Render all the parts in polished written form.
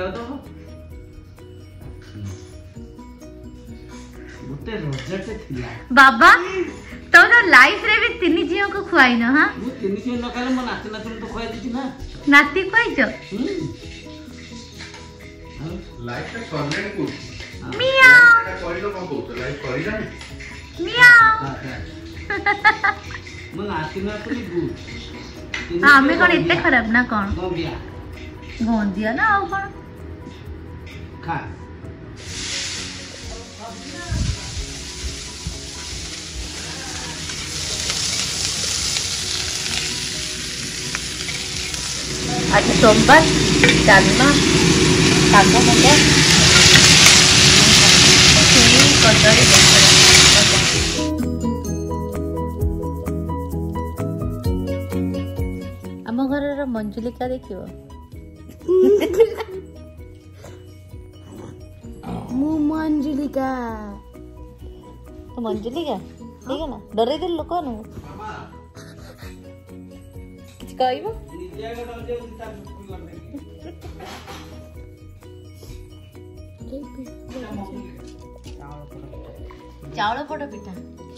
तो गोटे रोजेटे थिला बाबा तो लाइफ रे भी तीन झियो को खुआई न हां मु तीन झियो न खाले म नाती नाती तो खुआई दी ना नाती खुआई छ लाइफ का करने को मियाओ करिलो कोन बोलतो लाइफ करिला मियाओ म नाती नाती गुड हां हमें कोन इतने खराब ना कोन गोंदिया गोंदिया ना आउ कोन खा आज सोमवार डालमा शाग मुंगा कदली आम घर मंजुलिका देखियो मु मंजुलिका तो मंजुलिका ठीक है ना डरे दिल लोक नु किछ कहइबो चावल पोड़ पिठा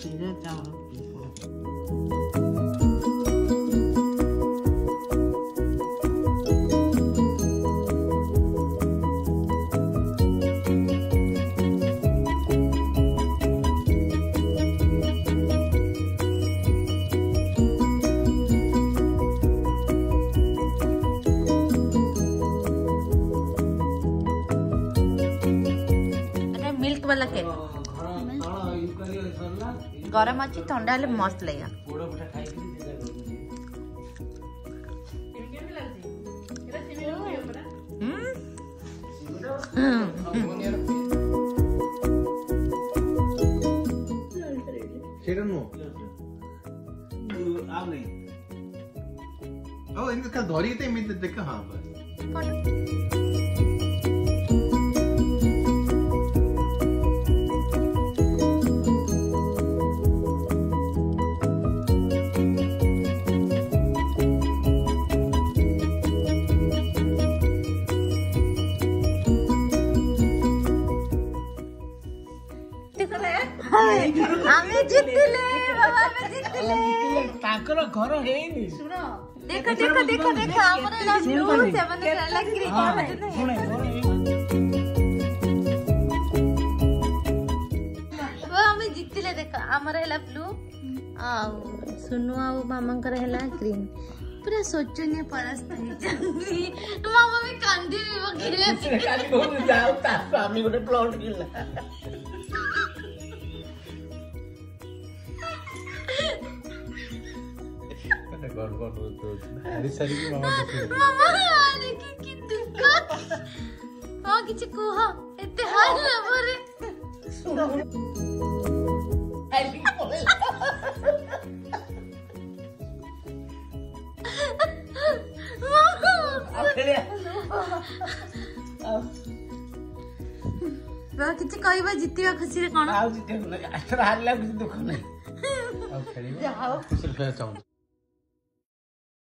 मिल्क वाला केक गरम अच्छी ठंडा हेले मस्त लगे इनका धोरी ते मैं देखा हां बस हमें जीतले बाबा हमें जीतले ताकर घर हेनी सुनो देखो देखो देखो देखो हमरे ला ब्लू सेवन ला ग्रीन सुने वो हमें जीतले देखो हमरे ला ब्लू आ सुनु आ मामा कर हला ग्रीन पूरा सोचने परस्त है मामा भी कांदी भी बगिले खाली बहुत जाओ ता स्वामी गोटे प्लॉट किला गॉड गॉड तो हरी सारी की मामा आने की दुख हां किछ कोह एते हाल लबरे सुनो आई बोले मामा किछ कहबा जितिबा खुशी रे कोन आ जिते हारला कुछ दुख नहीं अब खेली जाओ सिर्फ चाहूं